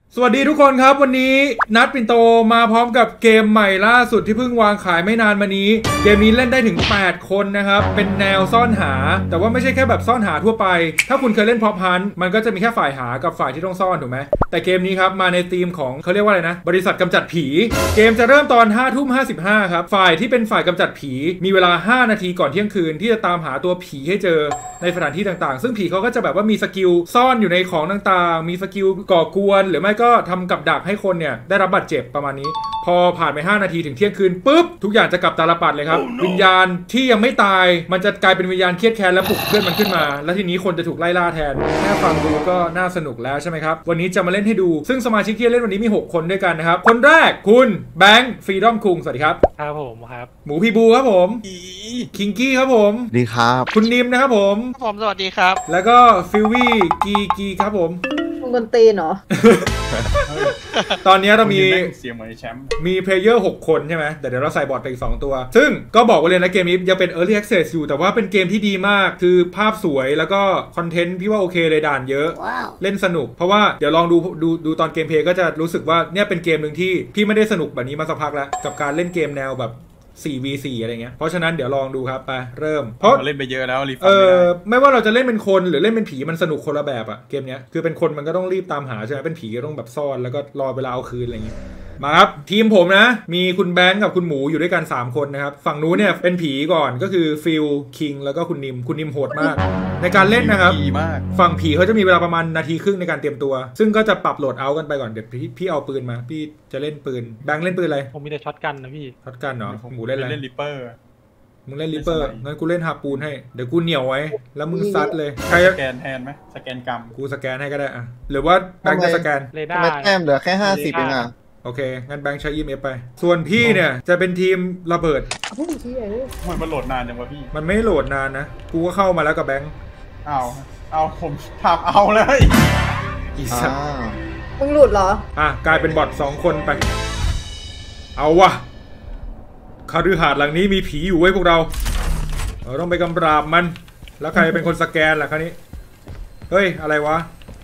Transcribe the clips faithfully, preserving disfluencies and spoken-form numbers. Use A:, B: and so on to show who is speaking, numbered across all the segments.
A: สวัสดีทุกคนครับวันนี้นัดปิ่นโตมาพร้อมกับเกมใหม่ล่าสุดที่เพิ่งวางขายไม่นานมานี้เกมนี้เล่นได้ถึงแปดคนนะครับเป็นแนวซ่อนหาแต่ว่าไม่ใช่แค่แบบซ่อนหาทั่วไปถ้าคุณเคยเล่นพร็อพฮันต์มันก็จะมีแค่ฝ่ายหากับฝ่ายที่ต้องซ่อนถูกไหมแต่เกมนี้ครับมาในธีมของเขาเรียกว่าอะไรนะบริษัทกำจัดผีเกมจะเริ่มตอนห้าทุ่มห้าสิบห้าครับฝ่ายที่เป็นฝ่ายกำจัดผีมีเวลาห้านาทีก่อนเที่ยงคืนที่จะตามหาตัวผีให้เจอในสถานที่ต่างๆซึ่งผีเขาก็จะแบบว่ามีสกิลซ่อนอยู่ในของต่างๆมีสกิลก่อกวนหรือไม่ก็ทำกับดักให้คนเนี่ยได้รับบาดเจ็บประมาณนี้พอผ่านไปห้านาทีถึงเที่ยงคืนปุ๊บทุกอย่างจะกลับตาลปัดเลยครับ oh, no. วิญญาณที่ยังไม่ตายมันจะกลายเป็นวิญญาณเครียดแค้นและปลุกเพื่อนมันขึ้นมาแล้วทีนี้คนจะถูกไล่ล่าแทนแค่ฟังดูก็น่าสนุกแล้วใช่ไหมครับวันนี้จะมาเล่นให้ดูซึ่งสมาชิกที่เล่นวันนี้มีหกคนด้วยกันนะครับคนแรกคุณแบงค์ฟรีดอมคุงสวัสดีครับ
B: ครับผมครับ
A: หมูพีบูครับผมคิงกี้ครับผม
C: ดีครับ
A: คุณนิมนะครับผม
B: ผมสวัสดีครับ
A: แล้วก็ฟิลวี่กีกีครับผม
D: ดนตรีเนาะ
A: ตอนนี้เรามี
E: เสียงเหมือนแชมป์
A: มีเพลเยอร์หกคนใช่ไหมแต่เดี๋ยวเราใส่บอทไปอีกสองตัวซึ่งก็บอกไว้เลยนะเกมนี้ยังเป็น Early Access อยู่แต่ว่าเป็นเกมที่ดีมากคือภาพสวยแล้วก็คอนเทนต์พี่ว่าโอเคเลยด่านเยอะ wow. เล่นสนุกเพราะว่าเดี๋ยวลองดูดูดูตอนเกมเพลย์ก็จะรู้สึกว่าเนี่ยเป็นเกมหนึ่งที่พี่ไม่ได้สนุกแบบนี้มาสักพักแล้วกับการเล่นเกมแนวแบบสี่ วี สี่ อะไรเงี้ยเพราะฉะนั้นเดี๋ยวลองดูครับไปเริ่ม
E: เพราะเล่นไปเยอะแล้วรีบ
A: เออไม่ว่าเราจะเล่นเป็นคนหรือเล่นเป็นผีมันสนุกคนละแบบอะเกมเนี้ยคือเป็นคนมันก็ต้องรีบตามหาใช่ไหมเป็นผีก็ต้องแบบซ่อนแล้วก็รอเวลาเอาคืนอะไรเงี้ยมาครับทีมผมนะมีคุณแบงค์กับคุณหมูอยู่ด้วยกันสามคนนะครับฝั่งนู้นเนี่ยเป็นผีก่อนก็คือฟิลคิงแล้วก็คุณนิมคุณนิมโหดมากในการเล่นนะครับฝั่งผีเขาจะมีเวลาประมาณนาทีครึ่งในการเตรียมตัวซึ่งก็จะปรับโหลดเอากันไปก่อนเดี๋ยวพี่พี่เอาปืนมาพี่จะเล่นปืนแบงค์เล่นปืนอะไร
B: ผมมีแต่ช็อตกันนะพี่
A: ช็อตกันเหรอหมูเล่นอะไร
E: เล่นริปเปอร์
A: มึงเล่นริปเปอร์งั้นกูเล่นฮาปูนให้เดี๋ยวกูเหนียวไว้แล้วมึงซัดเลย
E: ใครสแกนแทนไหมสแกนกรรม
A: กูสแกนให้ก็ได้อะหรือว่าแบงค์จะสแกน
B: เรดาร์
C: แต้มเหลือแค่ห้าสิบเองอ่ะ
A: โอเคงั้นแบงค์ใช้ อี เอ็ม เอฟ ไปส่วนพี่เนี่ยจะเป็นทีมระเบิด
E: มันมันโหลดนานจังวะพี่
A: มันไม่โหลดนานนะกูก็เข้ามาแล้วกับแบงค์
E: เอาเอาผมทำเอาเลย
A: อีสัตว์
D: มึงหลุดเหรอ
A: อ่ะกลายเป็นบอทสองคนไปเอาวะคฤหาสน์หลังนี้มีผีอยู่ไว้พวกเราเราต้องไปกำราบมันแล้วใครเป็นคนสแกนล่ะคราวนี้เฮ้ยอะไรวะ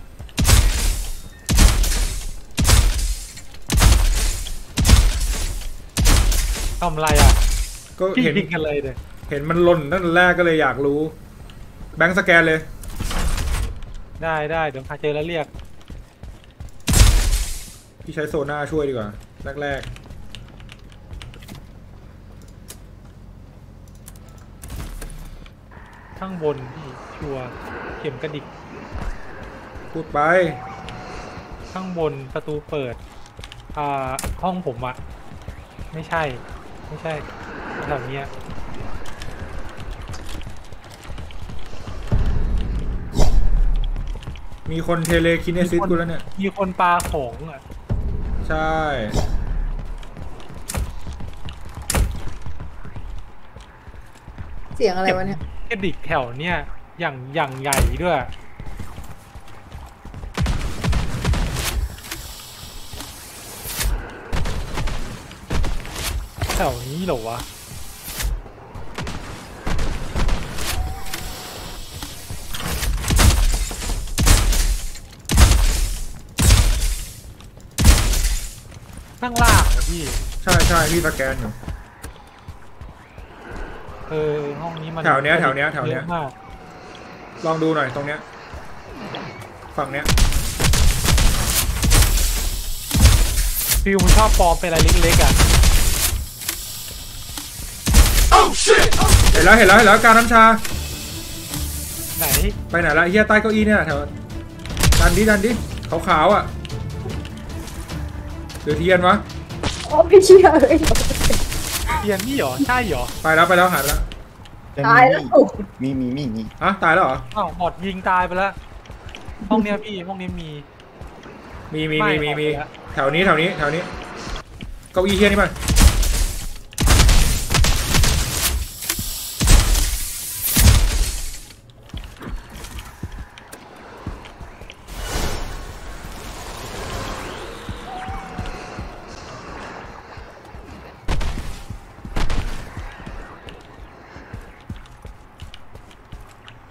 B: ทำอะไรอ่ะ
A: ก็เห็น
B: กันเลยเลย
A: เห็นมันหล่นตั้งแต่แรกก็เลยอยากรู้แบงค์สแกนเลย
B: ได้ได้เดี๋ยวพาเจอแล้วเรียก
A: พี่ใช้โซน่าช่วยดีกว่าแรกๆ
B: ข้างบนพี่ชัวเข็มกระดิก
A: พูดไป
B: ข้างบนประตูเปิดอ่าห้องผมอะไม่ใช่ไม่ใช่แถวนี้
A: มีคนเทเลคินเนซิสกูแล้วเนี่ย
B: มีคนปาของอ่ะ
A: ใช่
D: เสียงอะไรวะเนี่ย
B: กระดิกแถวเนี้ยอย่างอย่างใหญ่ด้วยแถวนี้เหรอวะข้างล่างเหรอพี่
A: ใช่ใช่พี่สแกนอยู่
B: เออห้องนี้มัน
A: แถวเนี้ยแถวเนี้ยแถวเนี้ยลองดูหน่อยตรงเนี้ยฝั่งเนี้ย
B: ฟิวมันชอบปลอมเป็นอะไรเล็กๆอ่ะ
A: เห็นแล้วเห็นแล้วเห็นแล้วการน้ำชา
B: ไหน
A: ไปไหนละเฮียใต้เก้าอี้เนี่ยแถวดันดิดันดิขาวๆอ่ะหรือเทียนวะ
D: โอ้ไม่เชื่อเลย
B: เทียนนี่หรอใช่หรอ
A: ไปแล้วไปแล้วหายแล้ว
D: ตายแล้ว
C: มีมีมีมี
A: อ่ะตายแล้วเหรอ
B: อ้าวหมดยิงตายไปแล้วห้องเนี้ยพี่ห้องนี้มี
A: มีมีมีมีมีแถวนี้แถวนี้แถวนี้เก้าอี้เทียนนี่มัน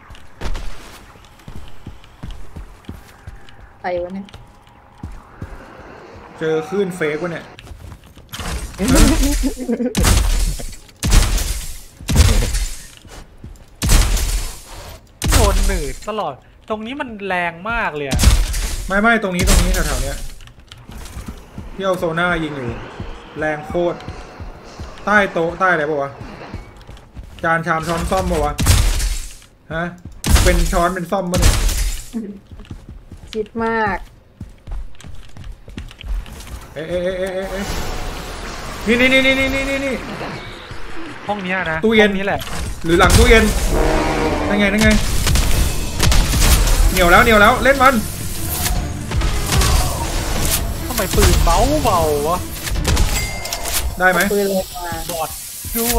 D: ใครวะเนี่ย
A: เจอคลื่นเฟกวะเนี่ย
B: โดนหนืดตลอดตรงนี้มันแรงมากเลยอะ
A: ไม่ไม่ตรงนี้ตรงนี้แถวๆเนี้ยที่เอาโซน่ายิงอยู่แรงโคตรใต้โต๊ะใต้อะไรปะวะจานชามช้อนซ่อมปะวะฮะเป็นช้อนเป็นซ่อมปะเนี่ย
D: คิดมาก
A: เอ๊ะเอ๊ะเอ๊ะเอ๊ะเอ๊ะนี่นี่นี่นี่นี่นี่นี่
B: ห้องนี้นะ
A: ตู้เย็น
B: ห้องนี้แหละ
A: หรือหลังตู้เย็นนั่นไงนั่นไงเหนียวแล้วเหนียวแล้วเล่นมัน
B: ทำไมปืนเบาเบาวะ
A: ได้ไหม
D: ปืนเลยมา
B: บอดด้วย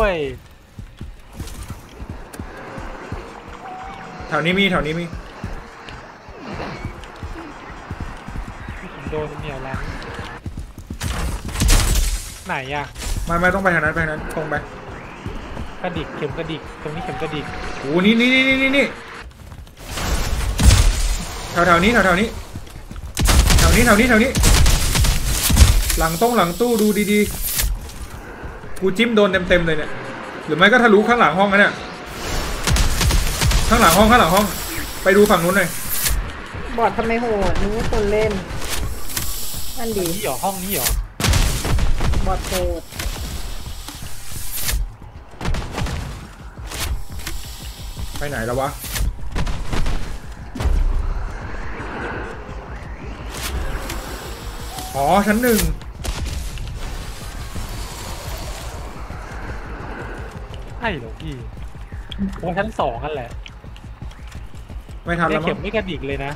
A: แถวนี้มีแถวนี้มี
B: ผมโดนเหนียวแล้วไหนอะ
A: ไม่ไม่ต้องไปทางนั้นไปทางนั้นตรงไป
B: กระดิกเข็มกระดิกตรงนี้เข็มกระดิก
A: โอ้นี่นี่นี่นี่นี่แถวแถวนี้แถวแถวนี้แถวนี้แถวนี้แถวนี้หลังต้องหลังตู้ดูดีๆกูจิ้มโดนเต็มเต็มเลยเนี่ยหรือไม่ก็ทะลุข้างหลังห้องนะเนี่ยข้างหลังห้องข้างหลังห้องไปดูฝั่งนู้นหน่อย
D: บอดทำไมโหดนึกว่าคนเล่นนั่นดี
B: นี่เหรอห้องนี้เหรอบ
D: อดโหด
A: ไปไหนแล้ววะอ๋อชั้นหนึ่ง
B: ใช่เหรอพี่โอ้ชั้นสองกันแหละ
A: ไม่ทัน
B: เนี่
A: แล้
B: ยว เข็
A: มั้
B: ม
A: ง
B: ไม่กระดิกเลยนะ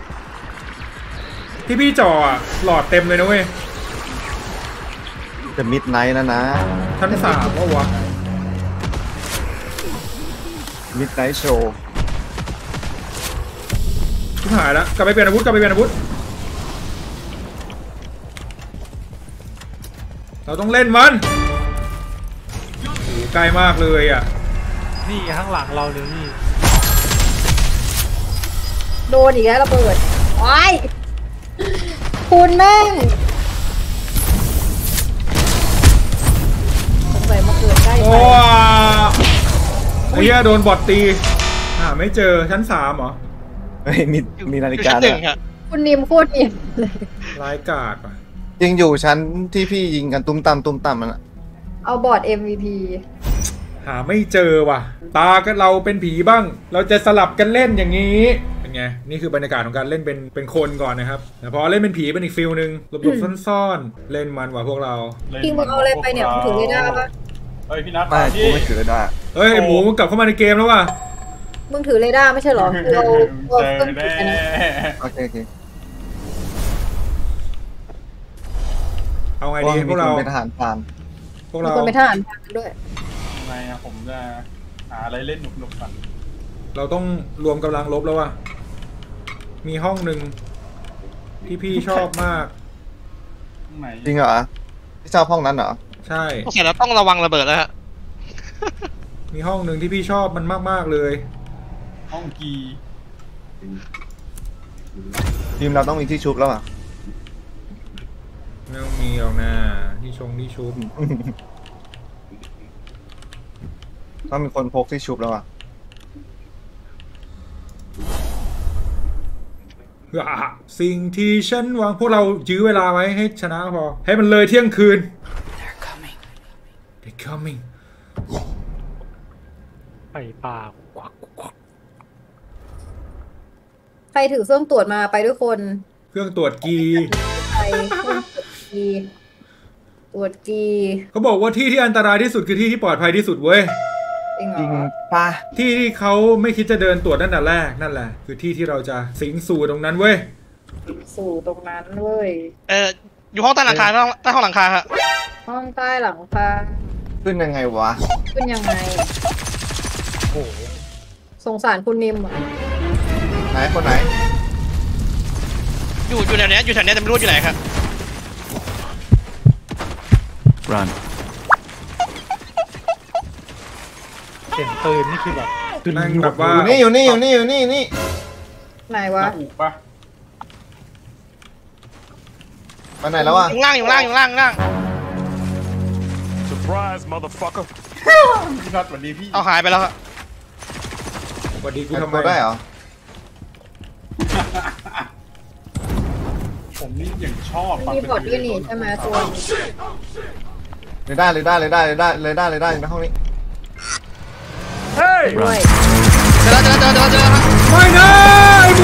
A: ที่พี่จ่ออะหลอดเต็มเลยนะเว้ย
C: จะมิดไนท์แล้วนะ
A: ชั้นสามวะวะ
C: มิดไนท์โชว์
A: ชิบหายแล้วกลับไปเปลี่ยนอาวุธกลับไปเปลี่ยนอาวุธเราต้องเล่นมันโอ้โหใกล้มากเลยอ่ะ
B: นี่ข้างหลังเราเลยนี่
D: โดนอีกแล้วระเบิดโอ้ยคุณแม่งสงสัยมาเกิดใกล้
A: โอ้
D: ไป
A: ไอ้เหี้ยโดนบอทตีหาไม่เจอชั้นสามเหรอ
C: เฮ้ยมีมีนาฬิ
F: อยู่
C: กา
F: ชั้นห
C: ด้ว
F: นึ่
C: ย
F: งฮะ
D: คุณนิมโคตรเนียนเลย
A: ร้ายกาจว่ะ
C: ยังอยู่ชั้นที่พี่ยิงกันตุ้มตามตุ้มตามมันอะ
D: เอาบอร์ด เอ็ม วี พี
A: หาไม่เจอว่ะ ตาก็เราเป็นผีบ้าง เราจะสลับกันเล่นอย่างนี้เป็นไงนี่คือบรรยากาศของการเล่นเป็นเป็นคนก่อนนะครับแต่พอเล่นเป็นผีเป็นอีกฟิลนึงหลบๆซ่อนๆเล่นมันว่ะพวกเรา
D: พี่มึงเอาอะไรไปเนี่ยมึงถือเรดาร์ปะ
E: เฮ้ยพี่นัท
C: ไม่
E: พี่
C: กูไม่ถือได้
A: เฮ้ยไอ้หมูมึงกลับเข้ามาในเกมแล้วว่ะ
D: มึงถือเรดาร์ไม่ใช่เหรอคือเอาเอา
E: เจอ
D: เครื่องติ
E: แน่
D: ดไปนะ
C: โอเคโอเค
A: เอาไง
C: เพราะ
A: ดี
C: ว่า
A: พ
C: มี
A: วก
C: ค
A: เรา
C: นเป็นทหารพราน
A: พวก
D: มี
A: เรา
D: คนไปทหารพรานด้วย
E: ทำไมอะผมจะหาอะไรเล่นหนุกๆก่อน
A: เราต้องรวมกำลังลบแล้วว่ะมีห้องหนึ่งที่พี่ชอบมาก
E: ไหน
C: จริงเหรอพี่ชอบห้องนั้นเหรอ
A: ใช่
F: โอเคเราต้องระวังระเบิดแล้วฮะ
A: มีห้องหนึ่งที่พี่ชอบมันมากๆเลย
E: ห้องกี
C: ทีมเราต้องมีที่ชุบแล้วอ่ะ
A: ไม่ต้องมีหรอกนะที่ชงที่ชุบ
C: ต้องมีคนพกที่ชุบแล้วอ่ะ
A: อ่ะสิ่งที่ฉันหวังพวกเรายื้อเวลาไว้ให้ชนะพอ ให้มันเลยเที่ยงคืน They're coming They're coming
B: ไปป่าควักควัก
D: ใครถือเครื่องตรวจมาไปด้วยคน
A: เครื่องตรวจกี
D: ไปเครื่องตรวจกีตรวจกี
A: เขาบอกว่าที่ที่อันตรายที่สุดคือที่ที่ปลอดภัยที่สุดเว้ย
D: เองเหร
C: จริง
D: อ
C: ป่ะ
A: ที่ที่เขาไม่คิดจะเดินตรวจตั้งแต่แรกนั่นแหละ คือที่ที่เราจะสิงสู่ตรงนั้นเว้ย
D: สู่ตรงนั้นเว้ย
F: เอออยู่ห้องใต้หลังคาใต้ห้องใต้ห้องหลังคาฮะ
D: ห้องใต้หลังคา
C: ขึ้นยังไงวะ
D: ขึ้นยังไง
B: โอ้โห
D: สงสารคุณนิมอ่ะ
C: ไหนคนไหน
F: อยู่อยู่แถวเนี้ยอยู่แถวเนี้ยแต่ไม่รู้อยู่ไหนครับ
C: run
B: เสียงปืนนี่คือแบบ
A: นั่งแบบว่า
C: อยู่นี่อยู่นี่อยู่นี่อยู่นี่นี่
D: ไหน
E: ห
D: วะ
E: น้าอุปะไป
C: ไปไหนแล้ววะ
F: อยู่ล่างอยู่ล่างอยู่ล่างอยู่ล่าง
G: Surprise, motherfucker.
E: พี่น็อตสวัสดีพี่
F: เอาหายไปแล้วครับ
A: สวัสดีกู
C: กู
A: ทำไม
C: ทำได้เหรอ
E: ผมนี่อย่างชอบ
D: มีบอดด้วยนี่ใช่ไหมตัว
C: เลยได้เลยได้เลยได้เลยได้เลยได้เลยได้อยู่ในห้องนี้
D: ด้วย
F: เจอแล้วเจอแล้วเจอแล้วเจอแล้วครับ
A: ไม่นะไอ้หมู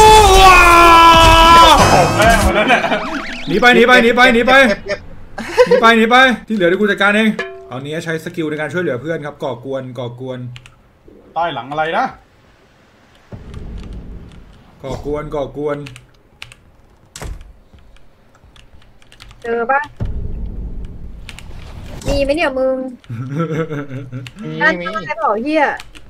E: ผมแม่มาแล้วเนี่ย
A: หนีไปหนีไปหนีไปหนีไป
C: เก็บเก็บ
A: หนีไปหนีไปที่เหลือเดี๋ยวกูจัดการเองเอานี้ใช้สกิลในการช่วยเหลือเพื่อนครับก่อกวนก่อกวน
E: ใต้หลังอะไรนะ
A: ก่อกวนก่อกวน
D: เจอปะมีไหมเนี่ยมึง
C: มี
D: นั่น
C: มี
D: ทำไมบอกเฮีย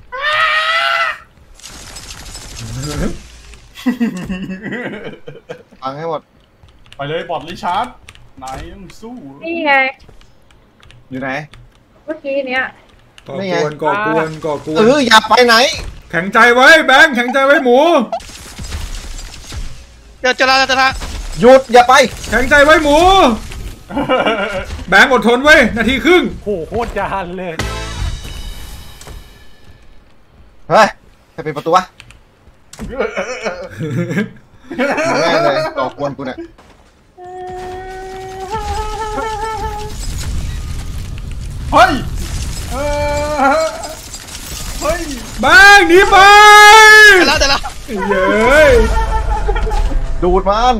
C: ฟังให้หมด
E: ไปเลยบอดลิชาร์ดนายต้องสู้
D: นี่ไง
C: อยู่ไหน
D: เมื่อกี้เนี้ย
A: ก่อกวนก่อกวนก่อกว
C: เอน ออย่าไปไหน
A: แข็งใจไว้แบงค์แข็งใจไว้หมู
F: เจอเจอแล้วเจอแล้ว
C: หยุดอย่าไป
A: แข็งใจไว้หมู แบงค์อดทนไว้นาทีครึ่ง
B: โหโคตรยานเลย
C: เฮ้ยใครเป็นประตูวะแม่เลยต่อกวนกูเนี่ย
E: เฮ้ยเออเฮ้ย
A: แบงค์หนีไป
F: เจอแล้วเจอแล้ว
A: เย้ย
C: ดูดมัน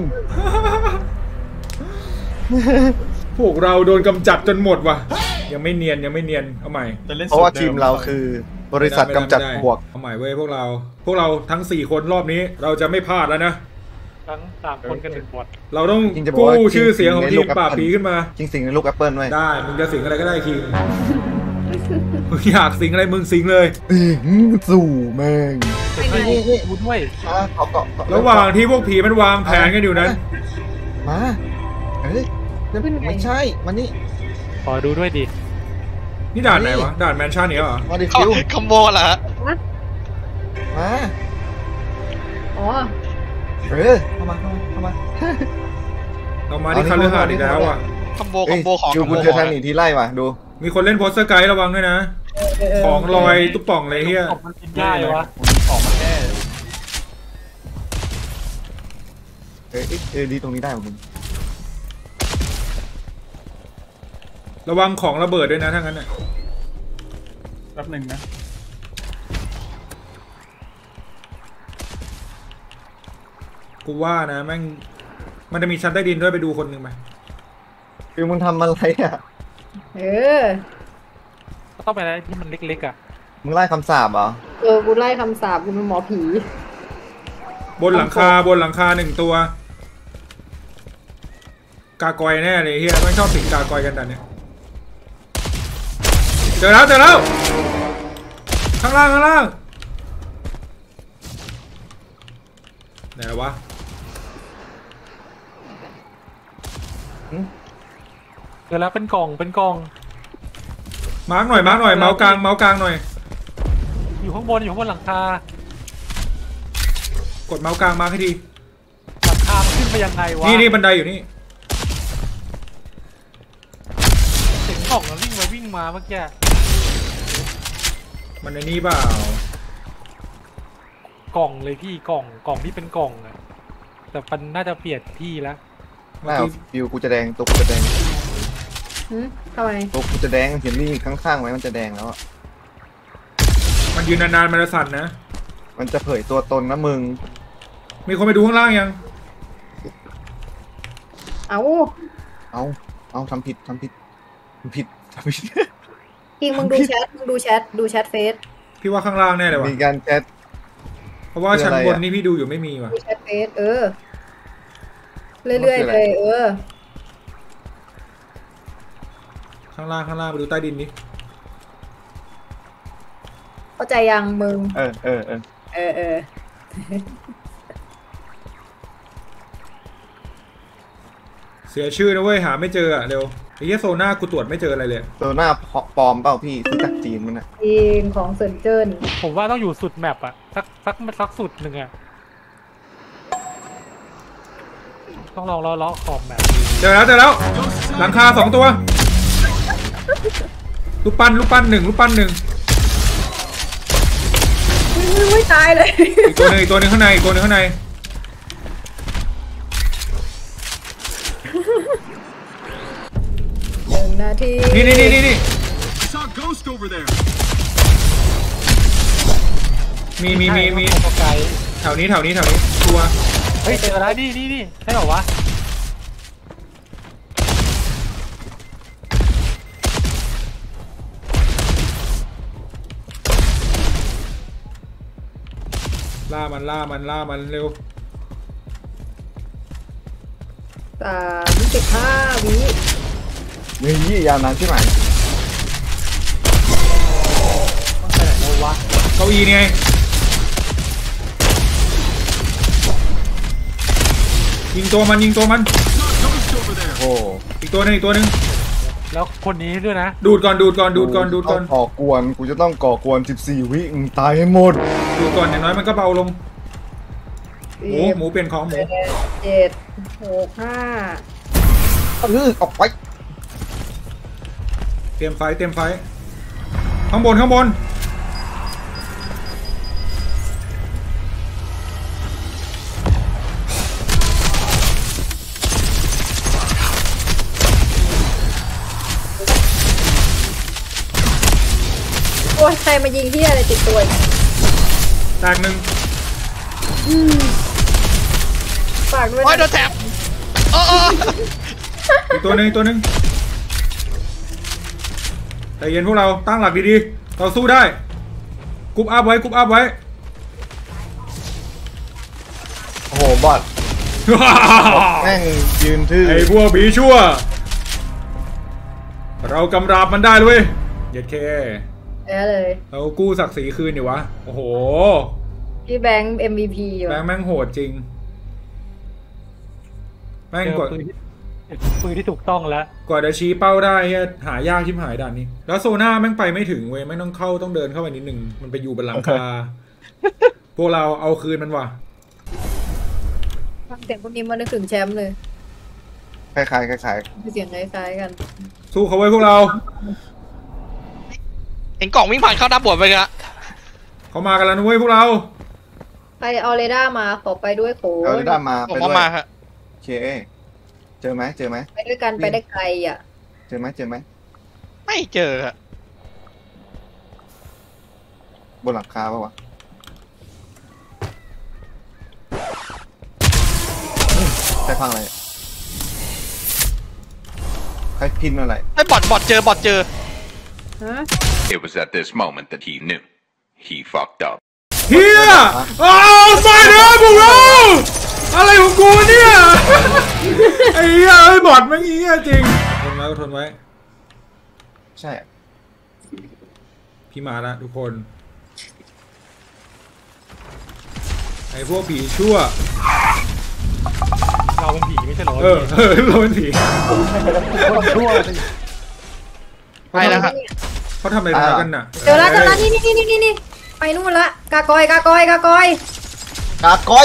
A: พวกเราโดนกำจัดจนหมดว่ะยังไม่เนียนยังไม่เนียนเอาใหม่
E: จะล่น
C: เพราะว่า
E: สูตดิ
C: ทีมเราคือบริษัทกำจัดพวก
A: เอาใหม่เว้ยพวกเรา พวกเราทั้งสี่คนรอบนี้เราจะไม่พลาดแล้วนะ
B: ทั้งสามคนกันหนึ่งบอด
A: เราต้อง
C: จริงจะบอกว่า
A: กู้ชื่อเสียงของทีม
C: จริงๆ
A: ป่าบผีขึ้นมา
C: จริงสิงในลูกแอปเปิลด้วย
A: ได้มึงจะสิงอะไรก็ได้คิงมึงอยากสิงอะไรมึงสิงเลย
C: เอ้ยสู่แม่ง
B: เฮ้ยดูด้วย
C: มาเกาะเกาะเกาะ
A: ระหว่างที่พวกผีมันวางแผนกันอยู่นั้น
C: มาเฮ้ยไม่ใช่มานี่
B: ขอดูด้วยดิ
A: นี่ด่านไหนวะด่านแมนชั่นเนี่ยเหรอ
C: มาดิ
F: เข้า
C: ฟิว
F: คอมโบเหรอฮะ
C: มา
D: อ๋อ
C: เออเข้ามาเข้ามาเข้ามา
A: เรามาที่คาลือหาดอีกแล้วอ่ะ
F: คอมโบคอมโบของ
C: ฟิว
F: คอม
C: คุณ
F: โบ
C: เจอ
F: ข
C: ทา
F: อง ง
C: หนีทีไล่ว่ะดู
A: มีคนเล่นโพสเตอร์ไกด์ระวังด้วยนะ
D: เออเออเออ
A: ของลอยตุ๊บป่องเลยเฮีย
B: ของมันกินได้วะ
E: ผมมีของมาแก้
C: เอ้ยเอ้ยดีตรงนี้ได้ของมึง
A: ระวังของระเบิดด้วยนะถ้างั้นน่ะ
E: แป๊บหนึ่งนะ
A: กูว่านะแม่งมันจะมีชั้นใต้ดินด้วยไปดูคนหนึ่งไหม
C: ฟิวมึงทำอะไรอ่ะ
D: เออ
B: ก็ต้องไปอะไรที่มันเล็กๆอ่ะ
C: มึงไล่คำสาบเหรอ
D: เออกูไล่คำสาปกูเป็นหมอผี
A: บนหลังคาบนหลังคาหนึ่งตัว กากอยแน่เลยเฮียไม่งชอบสิงกากอยกันแต่เนี่ยเจอแล้วเจอแล้วข้างล่างข้างล่างไหนวะ
B: เดี๋ยวแล้วเป็นกล่องเป็นกล่อง
A: มาร์กหน่อยมาร์กหน่อยเมาส์กลางเมาส์กลางหน่อย
B: อยู่ข้างบนอยู่ข้างบนหลังคาก
A: ดเมาส์กลางมาร์กให้ที
B: หลังคามันขึ้นไปยังไงวะ
A: นี่นี่บันไดอยู่นี่
B: เสียงกล่องมันวิ่งมาวิ่งมาเมื่อกี้
A: มันในนี้เปล่าก
B: ล่องเลยพี่กล่องกล่องที่เป็นกล่องอะแต่มันน่าจะเปลี่ยนที่แล้ว
A: เมื่
C: ไม่
A: อ
C: เอา
A: กี้
C: ฟิวกูจะแดงตัวกูจะแดง
D: หืมทำไม
C: ตัวกูจะแดงเห็นนี่ข้างๆไว้มันจะแดงแล้วอะ
A: มันยืนนานๆมันจะสั่นนะ
C: มันจะเผยตัวตนนะมึง
A: มีคนไปดูข้างล่างยัง
D: เอา
C: เอาเอาทำผิดทำผิดทำผิดทำผิด
D: จริงมึงดูแชทมึงดูแชทดูแชทเฟซ
A: พี่ว่าข้างล่างแน่เลยว่ะ
C: มีการแชท
A: เพราะว่าชั้นบนนี่พี่ดูอยู่ไม่มีว่ะ
D: ดูแชทเฟซเออ เรื่อยๆเลยเออ
A: ข้างล่างข้างล่างไปดูใต้ดินนี่
D: เข้าใจยังมึง
C: เออเออเออ
D: เออเออ
A: เสียชื่อนะเว้ยหาไม่เจออะเร็วไอ้เหี้ยโซน่ากูตรวจไม่เจออะไรเลย
C: ตัวหน้าปลอมเปล่าพี่ซื้อจากจีนมันอะ
D: จริงของเซินเจิ้น
B: ผมว่าต้องอยู่สุดแมปอะสักสักสักสุดหนึ่งอะต้องลองล้อล้อขอบแมปดู
A: เจอแล้วเจอแล้วหลังคาสองตัวลูกปั้นลูกปั้นหนึ่งลูกปั้นหนึ่ง
D: ไม่ไม่ตายเลย
A: อีกตัวหนึงอีกตัวหนึงข้างในอีกตัวหนึงข้างใน
D: หนึ่งนาที
A: นี่นี่นี่นี่นี่มีมีมีมี
B: ใช่ไกล
A: แถวนี้แถวนี้แถวนี้ตัว
B: เฮ้ยเจอแล้วนี่นี่นี่ใช่เหรอวะ
A: ล่ามันล่ามันล่ามันเร็ว
D: สามสิบห้าวิ
C: นี่ยาวนานใช่ไหม
B: ต้องไปไหนแล้ววะ
A: เก้าอี้นี่ไงยิงตัวมันยิงตัวมัน
C: โอ้
A: อีกตัวหนึงอีกตัวหนึง
B: แล้วคนนี้ด้วยนะ
A: ดูดก่อนดูดก่อนดูดก่อนดูดก่อน
C: ก่อกวนกูจะต้องก่อกวนสิบสี่วิมึงตายให้หมด
A: ดูดก่อนอย่างน้อยมันก็เบาลงห
D: สิ
A: มู
D: บ
A: หมูเปลี่ยนของหมู
D: แปดเจ็ดหกห้า
C: เออออกไป
A: เตรียมไฟเตรียมไฟข้างบนข้างบน
D: โอ้ยใครมายิงที่อะไรติดตัวอีก
A: แตกหนึ่ง
D: ฝากด้วย
F: โอ้ยโด
D: นะ
F: นแถบโอ้โอ้
A: อีกตัวหนึงอีกตัวหนึงใจเย็นพวกเราตั้งหลักดีๆเราสู้ได้กรุ๊ปอัพไว้กรุ๊ปอัพไว้
C: โอ้โหบอดแม่งยืนทื่อ
A: ไอ้พวกผีชั่ว เรากำราบมันได้เลยเย็ดเค
D: แพ้เลย
A: เรากู้ศักดิ์ศรีคืนดิวะโอ้โห
D: พี่แบงค์ เอ็ม วี พี อยู่
A: แบงค์แม่งโหดจริงแม่ง
B: เจอก
A: ว่า
B: ปืนที่ปืนที่ถูกต้องแล้ว
A: กว่าจะชี้เป้าได้เหี้ยหายากชิบหายด่านนี้ แล้วโซน่าแม่งไปไม่ถึงเว้ยไม่ต้องเข้าต้องเดินเข้าไปนิดนึงมันไปอยู่บนหลังคา พวกเราเอาคืนมันว่ะ
D: ฟังเสียงพวกนี้มันนึกถึงแชมป์เลย
C: คล้ายๆคล้าย
D: เสียงคล้ายๆกัน
A: สู้เขาไว้พวกเรา
F: เห็นกล่องวิ่งผ่านเข้าด้านบนไปกันละ
A: เขามากันแล้วนะเว้ยพวกเรา
D: ใครเอาเรดาร์มาขอไปด้วยโข
C: ๆเอาได้มา
F: ผม
C: ไป
F: เอา
C: ด้วย
F: มาฮะ
C: โอเคเจอไหมเจอไหม
D: ไปด้วยกันไปได้ไกลอ่ะ
C: เจอไหมเจอไหม
F: ไม่เจอฮะ
C: บนหลังคาปะวะใครพังอะไรใครพินอะไร
F: ไอ้บอทบอทเจอบอทเจอ
D: ฮะ
G: It was at this moment that he knew. He fucked up.
A: เฮียอ้าวไม่นะพวกเราอะไรของกูเนี่ย ไอ้เหี้ยไอ้บอดแม่งเหี้ยจริงทนไว้ก็ทนไว้
C: ใช่
A: พี่มาละทุกคน ไอ้พวกผีชั่ว
B: เราเป็นผีไม่ใช่เหรอ
A: เออเออเราเป็นผี
B: คนชั่วสิ
F: ไปแล้วฮะ
A: เขาทำอะไรกันน่ะ
D: เจอแล้วเจอแล้วนี่นี่นี่นี่นี่ไปนู่นละกากอยกากอยกากอย
C: กาก้อย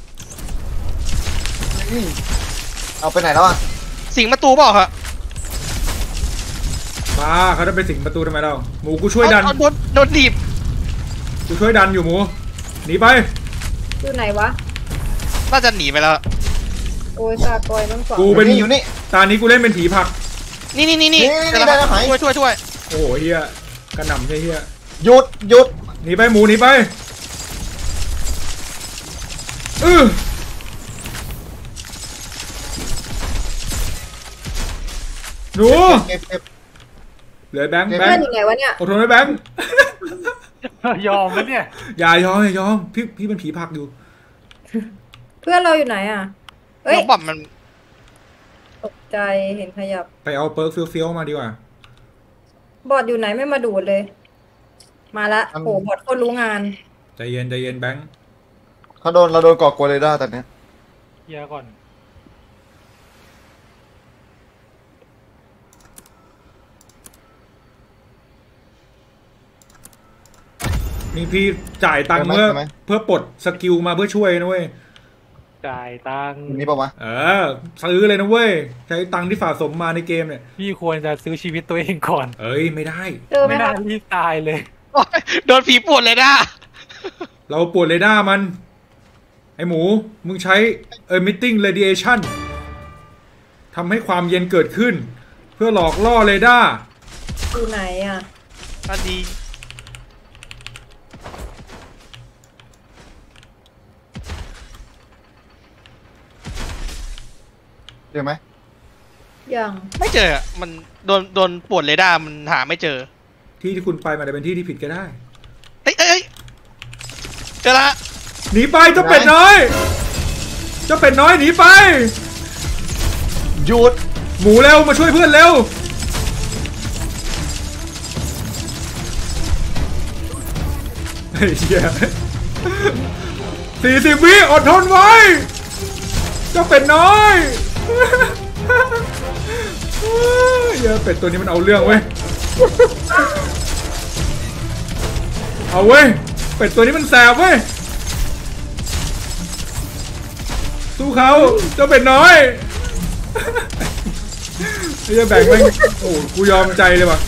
C: นี่เอาไปไหนแล้วอ่ะ
F: สิงประตูเปล่าฮะ
A: มาเขาจะไปสิงประตูทำไมเราหมูกูช่วยดัน
F: เอาโดนโดนดีบ
A: กูช่วยดันอยู่หมูหนีไป
D: อยู่ไหนวะ
F: น่าจะหนีไปแล้ว
D: โอ้ยกากอยมันสอง
A: กูเป็น
C: อยู่นี่
A: ตอนนี้กูเล่นเป็นผีผัก
F: นี่นี่นี่นี่
C: นี่นี่
F: เจอ
C: ได้
F: แล้ว
C: แล้วไหม
F: ช่วยช่วยช่วย
A: โอ้โหเฮียกระหน่ำใช่เฮีย
C: หยุดหยุด
A: หนีไปหมูหนีไปเออหนู
C: เก็บเก็บ
A: เหลือแบงค์แบ
D: เพื่อน
A: งค์
D: อยู่ไหนวะเนี่ย
A: อดทนไว้แบงค์
B: ยอมมันเนี่ย
A: อย่ายอมอย่ายอมพี่พี่เป็นผีผักอยู่
D: เพื่อนเราอยู่ไหนอ่ะเอ้ย
F: น้องบอทมัน
D: ตกใจเห็นขยับ
A: ไปเอาเปิร์กเฟี้ยวๆมาดีกว่า
D: บอดอยู่ไหนไม่มาดูดเลย มาละโอ้บอดคนรู้งาน
A: ใจเย็นใจเย็นแบงค์
C: เขาโดนเราโดนก่อกวนเรดาร์ตอนเนี้ย
B: เคลียร์ก่อน
A: นี่พี่จ่ายตังค์เพื่อเพื่อปลดสกิลมาเพื่อช่วยนะเว้ย
B: จ่ายตังค์
C: มีปะวะ
A: เออซื้อเลยนะเว้ยใช้ตังค์ที่สะสมมาในเกมเนี่ย
B: พี่ควรจะซื้อชีวิตตัวเองก่อน
A: เอ้ยไม่ได้
D: เจอไหม
B: ไม่
D: ค
B: น่า
D: รับ
B: รีบตายเลย
F: โอ๊ยโดนผีปวดเลยนะ
A: เราปวดเรดาร์มัน ไอหมู มึงใช้ emitting radiation ทำให้ความเย็นเกิดขึ้น เพื่อหลอกล่อเรดาร์
D: อยู่ไหนอ่ะ
F: ตอนดี
C: เจอไหม
D: ยัง
F: ไม่เจออะมันโดนโดนปวดเรดาร์มันหาไม่เจอ
A: ที่ที่คุณไปมันอาจจะเป็นที่ที่ผิดก็ได้
F: เฮ้ยเฮ้ยเฮ้ยเจอละ
A: หนีไปเจ้าเป็ดน้อย เจ้าเป็ดน้อยหนีไป
C: หยุด
A: หมูเร็วมาช่วยเพื่อนเร็วไอ้เหี้ยสี่สิบวิอดทนไว้เจ้าเป็ดน้อยเหี้ยเป็ดตัวนี้มันเอาเรื่องเว้ยเอาเว้ยเป็ดตัวนี้มันแสบเว้ยสู้เขาเจ้าเป็ดน้อยไอ้เหี้ยแบ่งแม่งโอ้กูยอมใจเลยว่ะ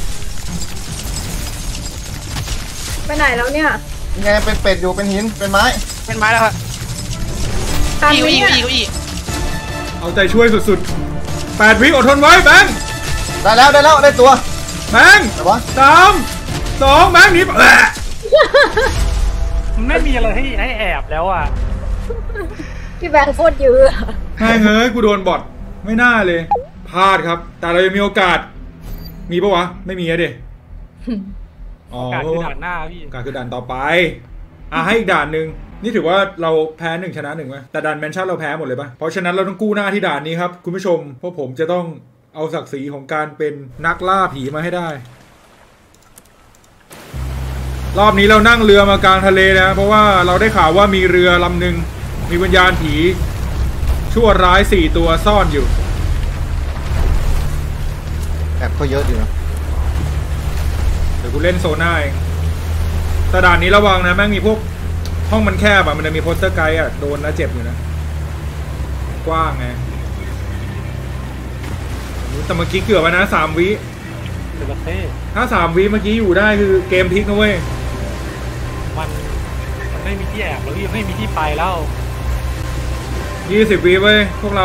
D: ไปไหนแล้วเนี่ย
C: ยังไงเป็นเป็ดอยู่เป็นหินเป็นไม้
F: เป็นไม้แล้วครับ
D: ทัน
F: อี
D: ไห
F: ก
D: ม
F: อีก
D: เนี่ย
F: อีกอีก
A: เอาใจช่วยสุดๆแปดวิอดทนไว้แบงค์
C: ได้แล้วได้แล้วได้ตัว
A: แบงค์
C: แต่วะ
A: สามสองแบงค์หนีไปแอะ
B: มันไม่มีอะไรให้ให้แอบแล้วอ่ะ
D: พี่แบงค์โคตรเยอะอะ
A: แม่งเฮ้ยกูโดนบอทไม่น่าเลยพลาดครับ แต่เรายังมีโอกาส มีปะวะ ไม่มีอะเด็อ๋อ
B: การคือด่านหน้าพี่
A: โอกาสคือด่านต่อไป อ่ะให้อีกด่านหนึ่งนี่ถือว่าเราแพ้หนึ่งชนะหนึ่งไหมแต่ด่านแมนชั่นเราแพ้หมดเลยปะเพราะฉะนั้นเราต้องกู้หน้าที่ด่านนี้ครับคุณผู้ชมเพราะผมจะต้องเอาศักดิ์ศรีของการเป็นนักล่าผีมาให้ได้ รอบนี้เรานั่งเรือมากลางทะเลนะเพราะว่าเราได้ข่าวว่ามีเรือลำหนึ่งมีวิญญาณผีชั่วร้ายสี่ตัวซ่อนอยู่
C: แอบก็เยอะดีนะ
A: เดี๋ยวกูเล่นโซน่าเองแต่ด่านนี้ระวังนะแม่งมีพวกห้องมันแคบอะมันจะมีโพสเตอร์ไกด์อะโดนแล้วเจ็บอยู่นะกว้างไงแต่เมื่อกี้เกือบไปนะสามวิ
B: เดลเต้
A: ถ้าสามวิเมื่อกี้อยู่ได้คือเกมพลิกนะเว้ย
B: มันมันไม่มีที่แอบแล้วพี่ไม่มีที่ไปแล้ว
A: ยี่สิบวิเว้ยพวกเรา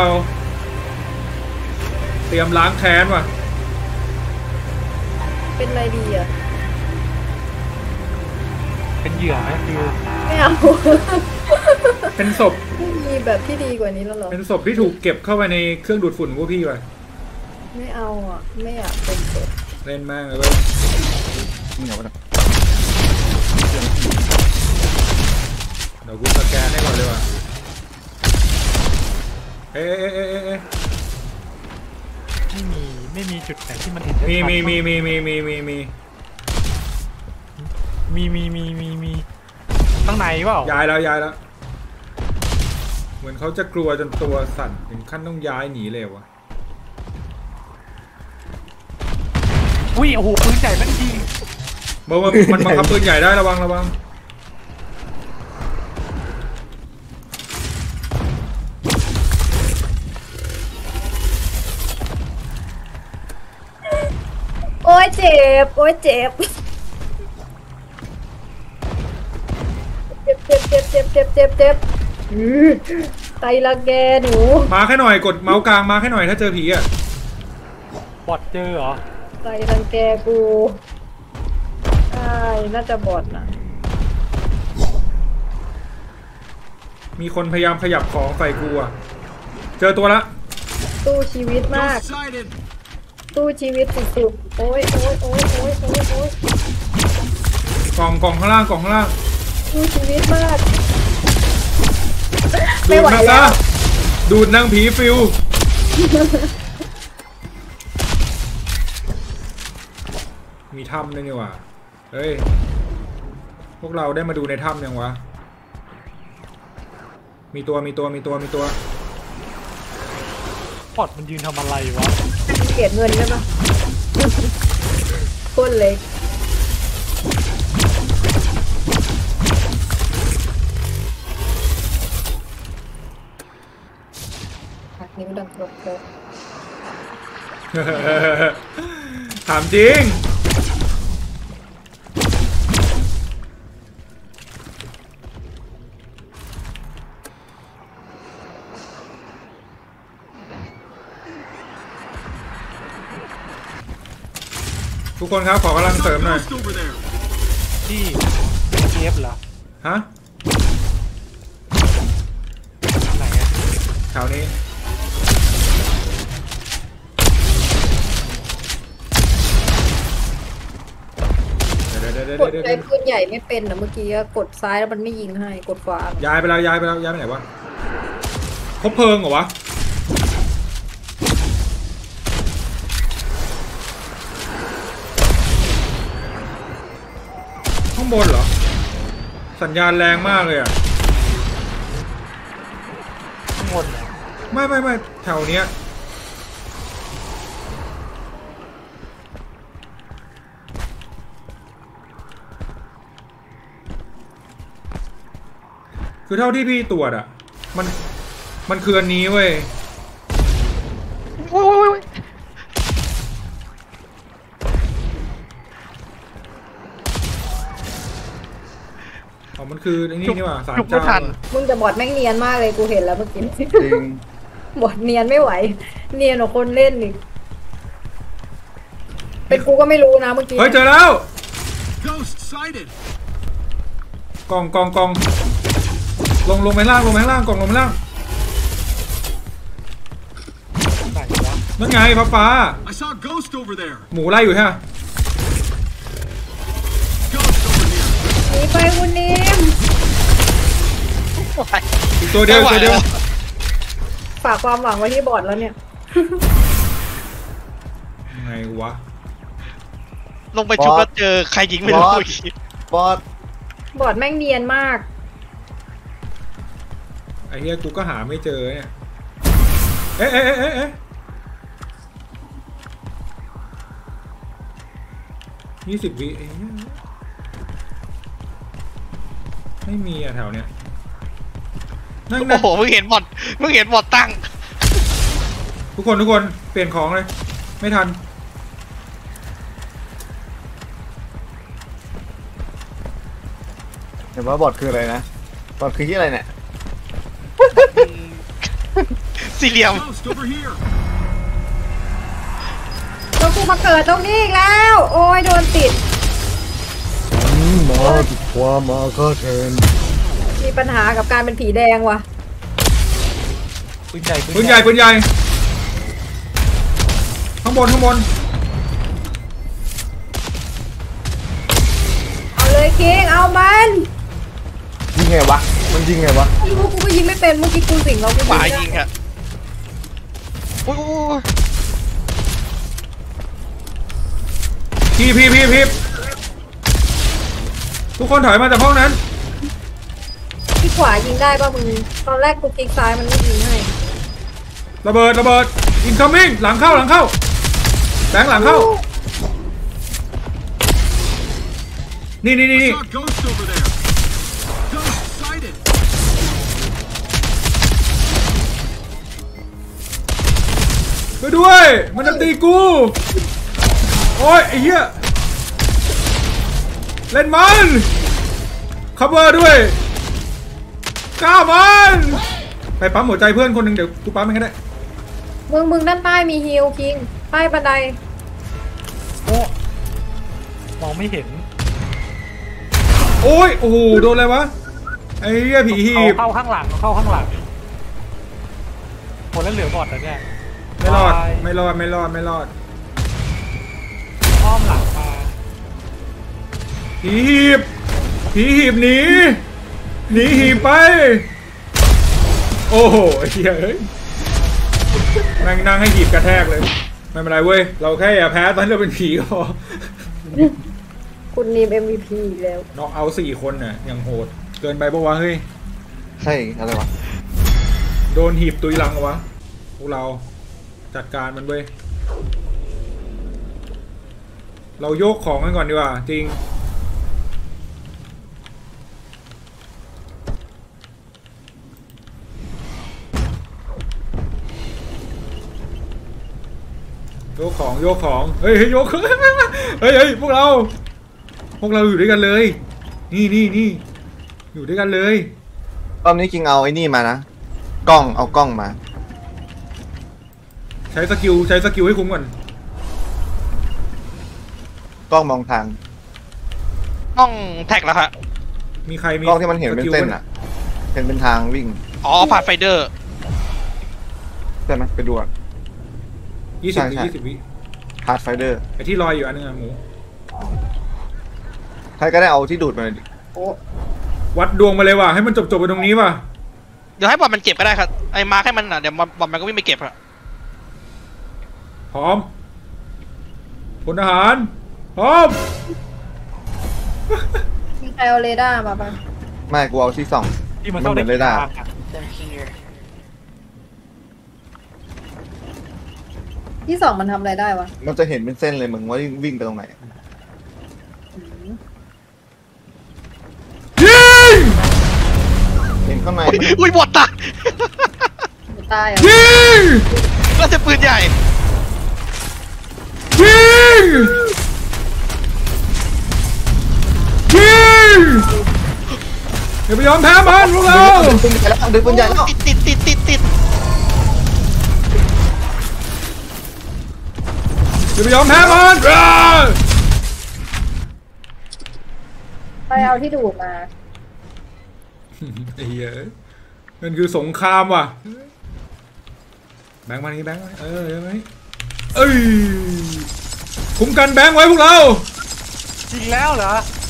A: เตรียมล้างแค้นว่ะ
D: เป็นอะไรดีอ่ะ
B: เป็นเหยื่อไหมฟิว
D: ไม่เอา
A: เป็นศพ
D: ไม่มีแบบที่ดีกว่านี้แล้วเหรอ
A: เป็นศพที่ถูกเก็บเข้าไปในเครื่องดูดฝุ่นพวกพี่ว่ะ
D: ไม่เอาอ่ะ ไม่อยากเป็นเด็ก
A: เล่นมากเลยเว้ย
C: นี่เหรอวะเนี่ย
A: เดี๋ยวกูสแกนให้ก่อนเลยว่ะเอ๊ะเอ๊ะเอ๊ะเอ๊ะเอ๊ะ
B: ไม่มีไม่มีจุดไหนที่มันเห็นได้
A: มี
B: ชัด
A: มีมีมีมีมีมีมี
B: มีมีมีมีมีข้างในเปล่า
A: ย้ายแล้วย้ายแล้ว เหมือนเขาจะกลัวจนตัวสั่นถึงขั้นต้องย้ายหนีเลยวะ
B: อุ้ยโอ้โหปืนใหญ่แม่งยิง
A: บอกว่ามันบังคับปืนใหญ่ได้ระวังระวัง
D: โอ้ยเจ็บ โอ้ยเจ็บ เจ็บเจ็บเจ็บเจ็บเจ็บเจ็บเจ็บอื้อไตละแกหนู
A: มาแค่หน่อยกดเมาส์กลางมาแค่หน่อยถ้าเจอผีอ่ะ
B: บอดเจอเหรอ
D: ไตรังแกกูใช่น่าจะบอดนะ
A: มีคนพยายามขยับของใส่กูอ่ะ เจอตัวละ
D: ตู้ชีวิตมาก ตู้ชีวิตสุดๆโอ้ยโอ้ยโอ้ยโอ้ยโอ้ยโอ้ย
A: กล่องกล่องข้างล่างกล่องข้างล่าง
D: ตู้ชีวิตมาก
A: ดู
D: ไม่
A: ด
D: ไหว
A: นะ
D: แล้
A: ซะ
D: ว
A: ดูดนางผีฟิว มีถ้ำด้วยนี่หว่าเฮ้ย พวกเราได้มาดูในถ้ำยังวะ มีตัวมีตัวมีตัวมีตัว
B: บอดมันยืนทำอะไรวะ
D: เกลียดเงินได้ปะโคนเล็กนิ้วดังกรอบกรอบ
A: ถามจริงทุกคนครับขอกำลังเสริมหน่อย
B: ที่เอฟเหรอ
A: ฮะ
B: ไหนอะ
A: แถวนี้เดี๋ยวเดี๋ยวเดี๋ยว
D: กด
A: เดี๋ยว
D: ใช้ปืนใหญ่ไม่เป็นนะเมื่อกี้กดซ้ายแล้วมันไม่ยิงให้กดขวา
A: ย้ายไปแล้วย้ายไปแล้วย้ายไปไหนวะคบเพลิงเหรอวะข้างบนเหรอสัญญาณแรงมากเลยอ่ะ
B: ข้างบนเหรอ
A: ไม่ไม่ไม่แถวเนี้ยคือเท่าที่พี่ตรวจอ่ะมันมันคืออันนี้เว้ย
F: โอ้ย
A: อ๋อมันคือไอ้นี่นี่หว่าสาร
F: จุกไม่
A: เจ้า
F: ทัน
D: มึงจะบอดแม่งเนียนมากเลยกูเห็นแล้วเมื่อกี้
C: จริง
D: บอดเนียนไม่ไหว เนียนกว่าคนเล่นอีกเป็นกูก็ไม่รู้นะเมื่อกี้
A: เฮ้ยเจอแล้วกล่องกล่องกล่องลงลงไปล่างลงไปข้างล่างกล่องลงไปล่าง
B: ไหนวะ
A: นั่นไงฟ้าฟ้า
H: I saw a ghost over there.
A: หมูไล่อยู่ใช่ไหม
H: Ghost over here.
D: หนีไปคุณนิม
A: อีกตัวเดียวอีกตัวเดียว
D: ฝากความหวังไว้ที่บอดแล้วเนี่ย
A: ไงวะ
F: ลงไปชุบแล้วเจอใครยิงไม่รู้
C: บอส
F: อีก
C: บอส
D: บอดแม่งเนียนมาก
A: ไอ้เหี้ยกูก็หาไม่เจอเนี่ยเอ๊ะเอ๊ะเอ๊ะเอ๊ะเอ๊ะยี่สิบวิไอ้เหี้ยไม่มีอะแถวเนี้ยนั่ง
F: โอ้
A: นั่ง
F: โหมึงเห็นบอดมึงเห็นบอดตั้ง
A: ทุกคนทุกคนเปลี่ยนของเลยไม่ทัน
C: เห็นว่าบอทคืออะไรนะบอทคือที่อะไรเนี่ย
F: สี่เหลี่ยม
H: Ghost over here.
D: แล้วกูมาเกิดตรงนี้อีกแล้ว โอ้ยโดนติด
C: มาถึงความมาก็เชิญ
D: มีปัญหากับการเป็นผีแดงว่ะ
B: ปืนใหญ่
A: ปืนใหญ่ปืนใหญ่ข้างบนข้างบน
D: เอาเลยคิงเอามัน
C: ยิงไงวะมันยิงไงวะ
D: ไม่รู้กูก็ยิงไม่เป็นเมื่อกี้กูสิงเรากู
F: ฝา
D: ไม่ได้
F: ยิงอะโอ้ยโอ้ย
A: พี่พี่พี่พี่ทุกคนถอยมาจากห้องนั้น
D: ที่ขวายิงได้ป่ะมึง ตอนแรกกูคลิกซ้ายมันไม่ยิงให้
A: ระเบิดระเบิด incoming หลังเข้าหลังเข้าแบงค์หลังเข้านี่นี่นี่
H: I
A: นี่
H: saw a ghost over there. Ghost sighted.
A: ไปด้วยมันจะตีกูโอ้ยไอ้เหี้ยเล่นมันคัฟเวอร์ด้วยก้าวมันไปปั๊มหัวใจเพื่อนคนหนึ่งเดี๋ยวกูปั๊มมันก็ได้
D: มึงมึงด้านใต้มีฮิลคิงใต้บันได
B: โอ้มองไม่เห็น
A: โอ้ยโอ้โหโดนอะไรวะไอ้เหี้ยผีหี
B: เอา
A: บ
B: เข้าข้างหลังเอาเข้าข้างหลังคนแล้วเหลือบอดแล้วเนี่ย
A: ไม่รอด
B: ตาย
A: ไม่รอดไม่รอดไม่รอด
B: อ้อมหลังมา
A: ผีหีบผีหีบหนีหนีหีบไปโอ้โหไอ้เหี้ยเฮ้ยนั่งนั่งให้หีบกระแทกเลยไม่เป็นไรเว้ยเราแค่อย่าแพ้ตอนที่เราเป็นผีก็พอ
D: คุณนิม เอ็ม วี พี อีกแล้ว
A: น็อกเอาสี่คนน่ะยังโหดเกินไปปะวะเฮ้ย
C: ใช่อะไรวะ
A: โดนหีบตุยหลังเหรอวะพวกเราจัดการมันเว้ยเราโยกของกันก่อนดีกว่าจริงโยกของโยกของเฮ้ยเฮ้ยโยก เฮ้ยเฮ้ยพวกเราพวกเราอยู่ด้วยกันเลยนี่นี่นี่อยู่ด้วยกันเลย
C: รอบนี้คิงเอาไอ้นี่มานะกล้องเอากล้องมา
A: ใช้สกิลใช้สกิลให้คุ้มก่อน
C: กล้องมองทาง
F: กล้องแท็กแล้วฮะ
A: มีใครมี
C: กล้องที่มันเห็นเป็นเส้นอ่ะเห็นเป็นทางวิ่ง
F: อ๋อพาไฟเดอร์
C: ใช่ไหมไปดูอ่ะ
A: ยี่สิบวิยี่สิบวิ
C: พาไฟเดอร์
A: ไอที่ลอยอยู่อันนึงอะหมู
C: ใครก็ได้เอาที่ดูดมาเลยดิ
A: วัดดวงมาเลยว่ะให้มันจบจบไปตรงนี้ว่ะ
F: เดี๋ยวให้บอลมันเก็บก็ได้ครับไอ้มาร์คให้มันอ่ะเดี๋ยวบอลมันก็วิ่งไปเก็บอะ
A: พร้อมพลทหารพร้อม
D: มีใครเอาเรดาร์มาปะ
C: ไม่กูเอาที่สอง
B: ที่มันเข้าในเรดาร์
D: ที่สองมันทำอะไรได้วะ
C: มันจะเห็นเป็นเส้นเลยมึงว่าวิ่งไปตรงไหนเห็นข้างใน
F: อุ้ยบอดตาย
D: ตายอ่ะ
A: ยิง
F: แล้วจะปืนใหญ่
A: ยิงยิงอย่าไปยอมแพ้มันพวกเรา
C: ดึงปืนใหญ่แล้วดึงปืนใหญ่แล้ว
F: ติดติดติดติด
A: อย่าไปยอมแพ้มัน
D: ไปเอาที่ดูดมา
A: ไอ้เหี้ยมันคือสงครามว่ะแบงค์มานี่แบงค์เออยังไงเอ้ยคุ้มกันแบงค์ไว้พวกเรา
B: จริงแล้วเหรอ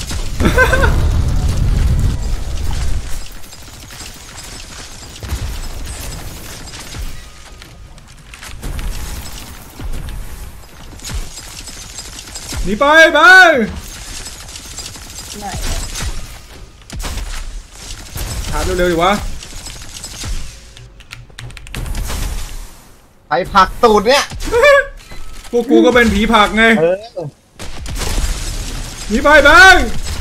A: หนีไปแบงค์ถามเร็วๆดิวะ
C: ไอ้ผักตูดเนี่ย
A: พวกกูก็เป็นผีผักไงหนีไปแบงค์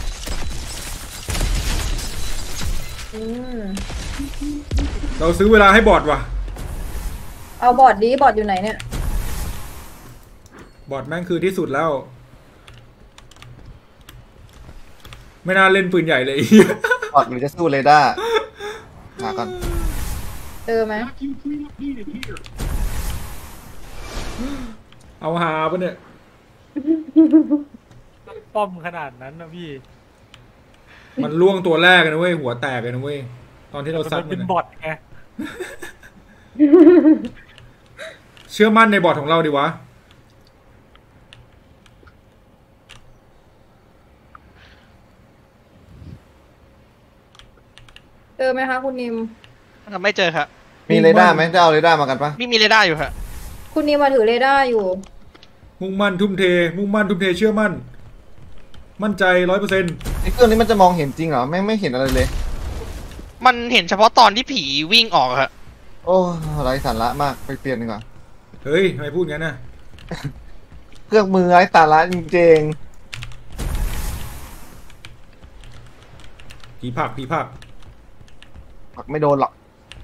A: เราซื้อเวลาให้บอดว่ะ
D: เอาบอดดีบอดอยู่ไหนเนี่ย
A: บอดแม่งคือที่สุดแล้วไม่น่าเล่นปืนใหญ่เลย
C: บอดหรือจะสู้เรดาร์หาก่อน
D: เจอไหม
A: เอาหาปะเนี่ย
B: ป้อมขนาดนั้นนะพี่
A: มันล่วงตัวแรกนะเว้ยหัวแตกเลยนะเว้ยตอนที่เราซัด
B: มันเป็นบอทไง
A: เชื่อมั่นในบอทของเราดิวะ
D: เจอไหมคะคุณนิม
F: ไม่เจอครับ
C: มีเรดาร์ไหมจะเอาเรดาร์มากันปะ
F: ไม่มีเรดาร์อยู่ครับ
D: คุณนิมมาถือเรดาร์อยู่
A: มุ่งมั่นทุ่มเทมุ่งมั่นทุ่มเทเชื่อมั่นมั่นใจร้อยเปอร์เซ็นต์
C: ไอ้เครื่องนี้มันจะมองเห็นจริงเหรอไม่ไม่เห็นอะไรเลย
F: มันเห็นเฉพาะตอนที่ผีวิ่งออกครับ
C: โอ้ไร้สาระมากไปเปลี่ยนดีกว่า
A: เฮ้ยทำไมพูดงั้นนะ
C: เครื่องมือไร้สาระจริง
A: ผีผักผีผัก
C: ผักไม่โดนหรอก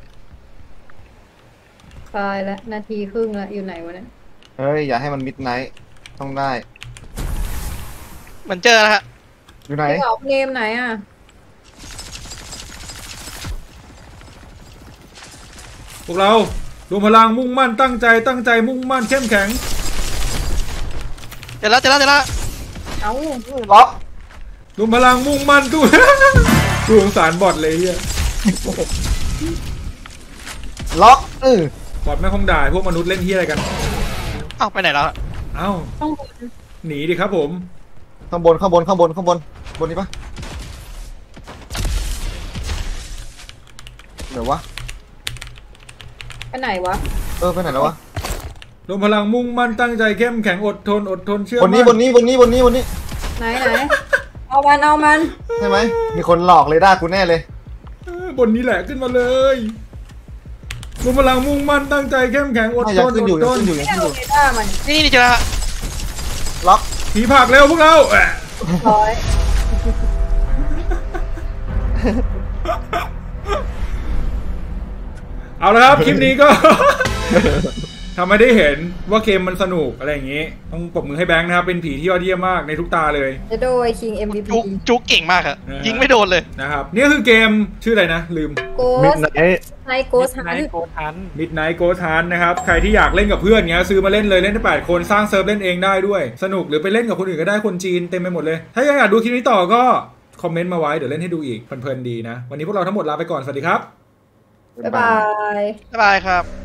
D: ตายแล้วนาทีครึ่งแล้วอยู่ไหนวะเนี่ย
C: เฮ้ยอย่าให้มันมิดไนท์ต้องได้
F: มันเจอแล้วฮะ
C: อยู่ไหน
D: ออกเกมไหนอ่ะ
A: พวกเรารวมพลังมุ่งมั่นตั้งใจตั้งใจมุ่งมั่นเข้มแข็ง
F: เจอแล้วเจอแล้วเจอแล้ว
D: เอา
C: ล็อก
A: รวมพลังมุ่งมั่นตู้ตู้สงสารบอทเลยเฮีย
C: ล็อกเอ
A: อบอทไม่คงด่าพวกมนุษย์เล่นเฮียอะไรกัน
F: อ้าวไปไหนแล้ว
A: เอ้าหนีดิครับผม
C: ข้างบนข้างบนข้างบนข้างบนบนนี้ปะเดี๋ยววะ
D: ไปไหนวะ
C: เออไปไหนแล้ววะ
A: รวมพลังมุ่งมั่นตั้งใจเข้มแข็งอดทนอดทนเชื่อมั่น
C: บนนี้บนนี้บนนี้บนนี้บนนี้
D: ไหนไหนเอามันเอามัน
C: ใช่ไหมมีคนหลอกเลยด้ากูแน่เลย
A: บนนี้แหละขึ้นมาเลยรวมพลังมุ่งมั่นตั้งใจเข้มแข็งอดทนอดทน
C: อยู่อยู่
F: นี่นี่เจอ
C: ล็อก
A: ผีผักเร็วพวกเรา
D: ร้อย
A: เอาละครับคลิปนี้ก็ทำให้ได้เห็นว่าเกมมันสนุกอะไรอย่างงี้ต้องปรบมือให้แบงค์นะครับเป็นผีที่ยอดเยี่ยมมากในทุกตาเลย
D: จะโดย King เอ็ม วี พี
F: จุกจุกเก่งมากอะ
A: นะฮะ
F: ยิงไม่โดนเลย
A: นะครับนี่คือเกมชื่ออะไรนะลืม
D: โก
C: มิด
D: ส
C: ไนท์
D: ไนโกสฮั
B: ไน
D: น
B: โกทัน
A: Midnight Ghost Hunt นะครับใครที่อยากเล่นกับเพื่อนเงี้ยซื้อมาเล่นเลยเล่นได้แปดคนสร้างเซิร์ฟเล่นเองได้ด้วยสนุกหรือไปเล่นกับคนอื่นก็ได้คนจีนเต็มไปหมดเลยถ้าอยากดูคลิปนี้ต่อก็คอมเมนต์มาไว้เดี๋ยวเล่นให้ดูอีกเพลินๆดีนะวันนี้พวกเราทั้งหมดลาไปก่อนสวัสดีครับ
D: บ๊ายบาย
F: บ๊ายบายครับ